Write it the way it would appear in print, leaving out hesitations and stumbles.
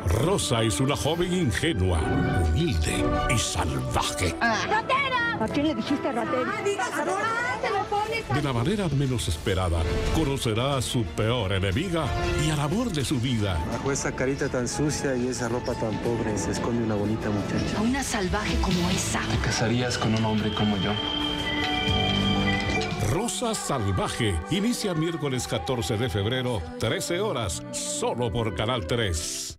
Rosa es una joven ingenua, humilde y salvaje. ¡Ratera! ¿A quién le dijiste ratera? ¡Te lo pones! De la manera menos esperada, conocerá a su peor enemiga y al amor de su vida. Bajo esa carita tan sucia y esa ropa tan pobre se esconde una bonita muchacha. A una salvaje como esa. ¿Te casarías con un hombre como yo? Rosa Salvaje inicia miércoles 14 de febrero, 13 horas, solo por Canal 3.